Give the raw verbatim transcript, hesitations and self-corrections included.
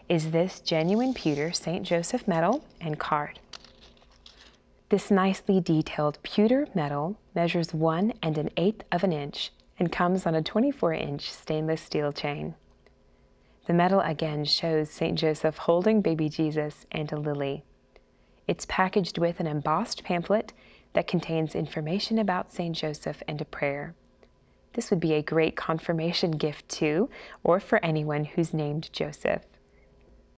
is this genuine pewter Saint Joseph medal and card. This nicely detailed pewter medal measures one and an eighth of an inch and comes on a twenty-four inch stainless steel chain. The medal again shows Saint Joseph holding baby Jesus and a lily. It's packaged with an embossed pamphlet that contains information about Saint Joseph and a prayer. This would be a great confirmation gift too, or for anyone who's named Joseph.